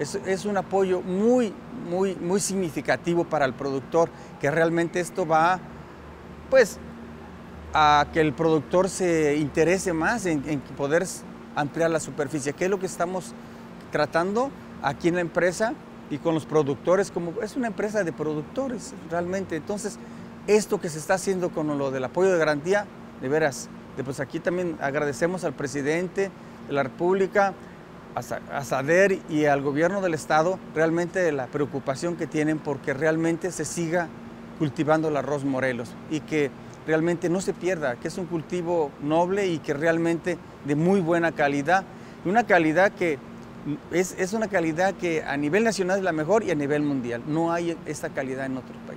Es un apoyo muy significativo para el productor, que realmente esto va pues a que el productor se interese más en poder ampliar la superficie, que es lo que estamos tratando aquí en la empresa y con los productores, como es una empresa de productores realmente. Entonces, esto que se está haciendo con lo del apoyo de garantía, de veras, pues aquí también agradecemos al presidente de la República, a SADER y al gobierno del estado, realmente la preocupación que tienen porque realmente se siga cultivando el arroz Morelos y que realmente no se pierda, que es un cultivo noble y que realmente de muy buena calidad, una calidad que es una calidad que a nivel nacional es la mejor y a nivel mundial. No hay esta calidad en otros países.